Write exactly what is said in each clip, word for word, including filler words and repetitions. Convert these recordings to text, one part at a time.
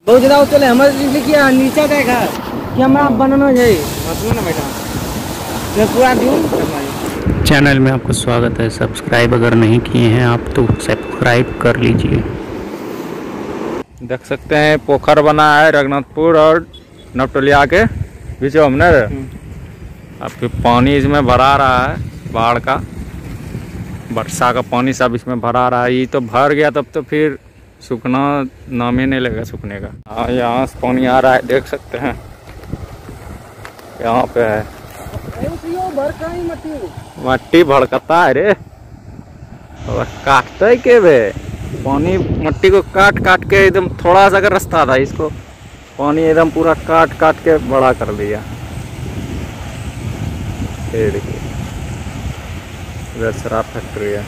बहुत ज़्यादा चले हमारे किया नीचे देखा कि हमारा बनाना है ना बेटा मैं पूरा दूँ। चैनल में आपका स्वागत है। सब्सक्राइब अगर नहीं किए हैं आप तो सब्सक्राइब कर लीजिए। देख सकते हैं पोखर बना है रघुनाथपुर और नवटोलिया के बीच में हमने आपके पानी इसमें भरा रहा है। बाढ़ का वर्षा का पानी सब इसमें भरा रहा है। ये तो भर गया तब तो फिर सूखना नाम ही नहीं लगेगा सूखने का। हाँ यहाँ से पानी आ रहा है देख सकते हैं यहाँ पे है मट्टी भड़कता है रे और काटता है के बे पानी मट्टी को काट काट के एकदम थोड़ा सा अगर रास्ता था इसको पानी एकदम पूरा काट काट के बड़ा कर दिया। ये देखिए इधर शराब फैक्ट्री है।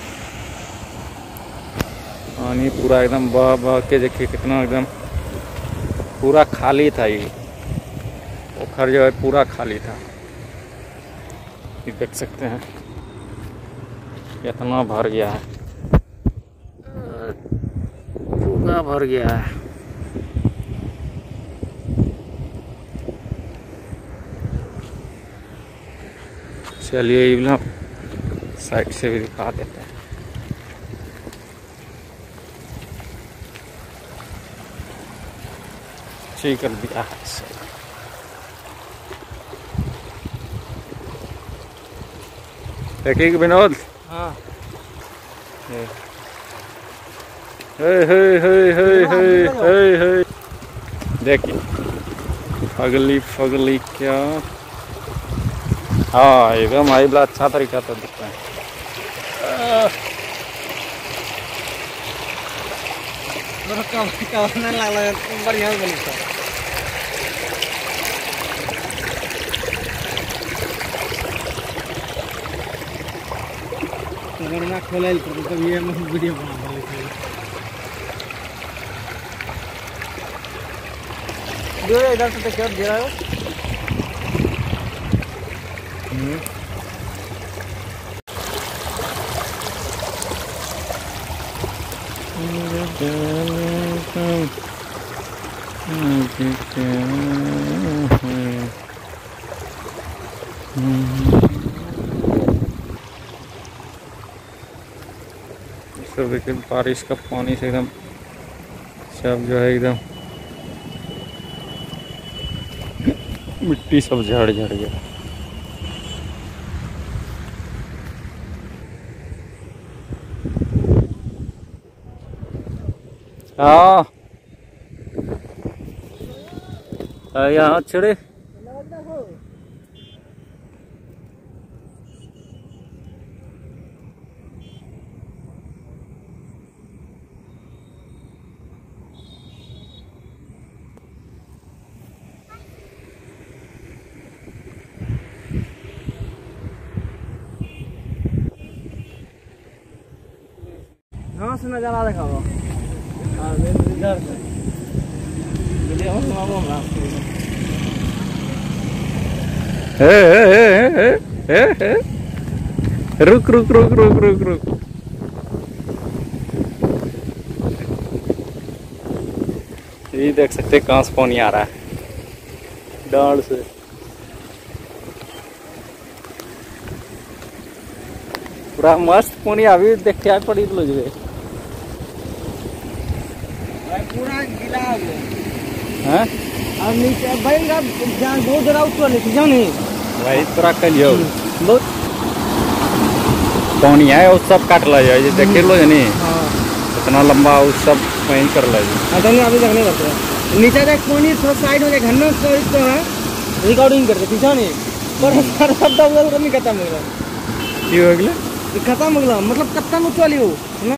पानी पूरा एकदम बह बह के देखिए कितना एकदम पूरा खाली था। ये पोखर जो है पूरा खाली था। ये देख सकते हैं कितना भर गया है पूरा भर गया है। चलिए ये लोग साइड से भी दिखा देते हैं। ठीक कर दिया है देखिए विनोद। हाँ हे हे हे हे हे हे हे देखिए फगली फगली क्या। हाँ एकदम आई बला अच्छा तरीका से दिखता है। बढ़िया बनता ना खोल तो ये वीडियो बना इधर से क्या दे रहा है। सब देखिए बारिश का पानी से एकदम सब जो है एकदम मिट्टी सब झड़ झड़ गया। हाँ यहाँ छड़े हाँ से नजारा देखा हुआ। हाँ इधर से हे हे हे हे हे रुक रुक रुक रुक रुक रुक ये देख सकते हैं कहाँ से पानी आ रहा है डाल से। पूरा मस्त पानी अभी देखा पड़ी लो जो पूरा गीला हो गया। हाँ अब नीचे बैल का जान बहुत जरा ऊपर नहीं जाओ नहीं वही पूरा कलियो बहुत पानी है वो सब काट ला जाए देखे लो नहीं। हाँ इतना लंबा वो सब वहीं कर ला जाए। अभी तक नहीं करते नीचे देख पानी थोड़ा साइड हो जाए घन्ना तो है रिकॉर्डिंग करते पीछा नहीं पर सारा शब्द नहीं खत्म हो गया। हो गया खत्म हो गया मतलब कत्ता में चली हो।